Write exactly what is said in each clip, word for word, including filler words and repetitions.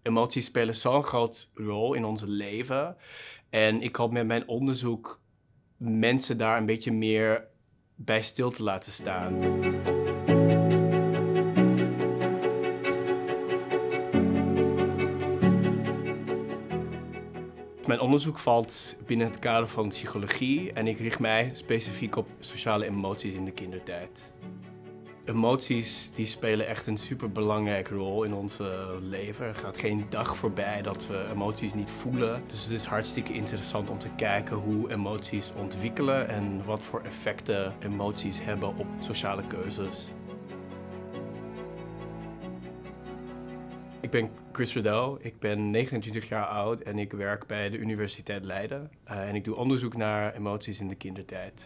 Emoties spelen zo'n grote rol in ons leven. En ik hoop met mijn onderzoek mensen daar een beetje meer bij stil te laten staan. Mijn onderzoek valt binnen het kader van psychologie en ik richt mij specifiek op sociale emoties in de kindertijd. Emoties die spelen echt een superbelangrijke rol in ons leven. Er gaat geen dag voorbij dat we emoties niet voelen. Dus het is hartstikke interessant om te kijken hoe emoties ontwikkelen en wat voor effecten emoties hebben op sociale keuzes. Ik ben Chris Riddell, ik ben negenentwintig jaar oud en ik werk bij de Universiteit Leiden. Uh, en ik doe onderzoek naar emoties in de kindertijd.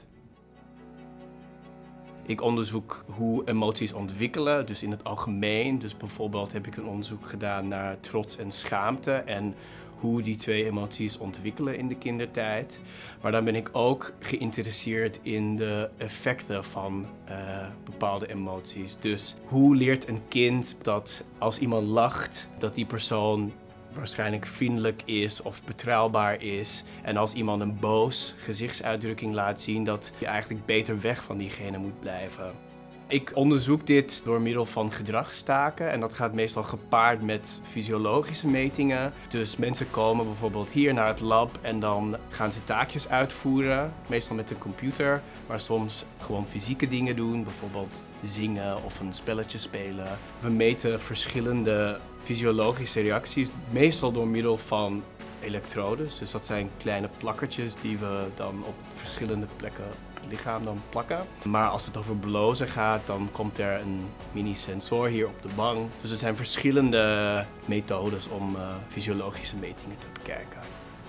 Ik onderzoek hoe emoties ontwikkelen, dus in het algemeen. Dus bijvoorbeeld heb ik een onderzoek gedaan naar trots en schaamte en hoe die twee emoties ontwikkelen in de kindertijd. Maar dan ben ik ook geïnteresseerd in de effecten van uh, bepaalde emoties. Dus hoe leert een kind dat als iemand lacht, dat die persoon waarschijnlijk vriendelijk is of betrouwbaar is. En als iemand een boos gezichtsuitdrukking laat zien, dat je eigenlijk beter weg van diegene moet blijven. Ik onderzoek dit door middel van gedragstaken en dat gaat meestal gepaard met fysiologische metingen. Dus mensen komen bijvoorbeeld hier naar het lab en dan gaan ze taakjes uitvoeren, meestal met een computer, maar soms gewoon fysieke dingen doen, bijvoorbeeld zingen of een spelletje spelen. We meten verschillende fysiologische reacties, meestal door middel van elektrodes. Dus dat zijn kleine plakkertjes die we dan op verschillende plekken op het lichaam dan plakken. Maar als het over blozen gaat, dan komt er een mini-sensor hier op de wang. Dus er zijn verschillende methodes om uh, fysiologische metingen te bekijken.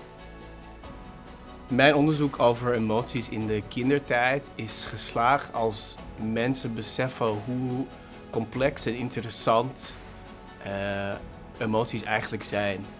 Mijn onderzoek over emoties in de kindertijd is geslaagd als mensen beseffen hoe complex en interessant uh, emoties eigenlijk zijn.